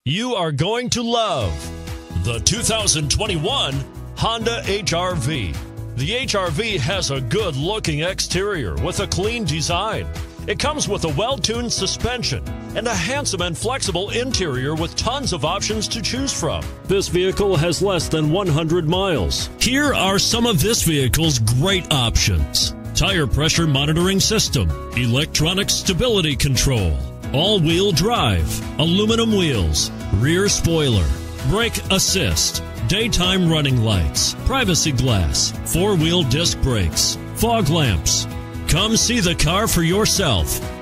You are going to love the 2021 Honda HR-V. The HR-V has a good-looking exterior with a clean design. It comes with a well-tuned suspension and a handsome and flexible interior with tons of options to choose from. This vehicle has less than 100 miles. Here are some of this vehicle's great options: tire pressure monitoring system, electronic stability control, all-wheel drive, aluminum wheels, rear spoiler, brake assist, daytime running lights, privacy glass, four-wheel disc brakes, fog lamps. Come see the car for yourself.